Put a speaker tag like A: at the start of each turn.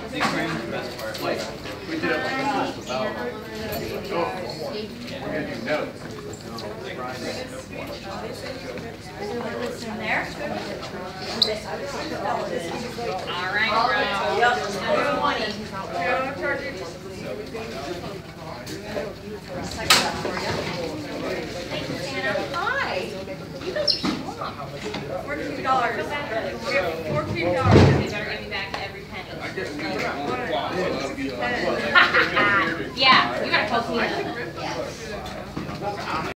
A: The experience is the best part. Like, we did it like this without. We're gonna do notes.
B: Listen there. All right, bro. Number 20. Thank you, Santa. Hi. You guys are strong. $14. $14. You better give me back every penny. Yeah, you gotta post me up.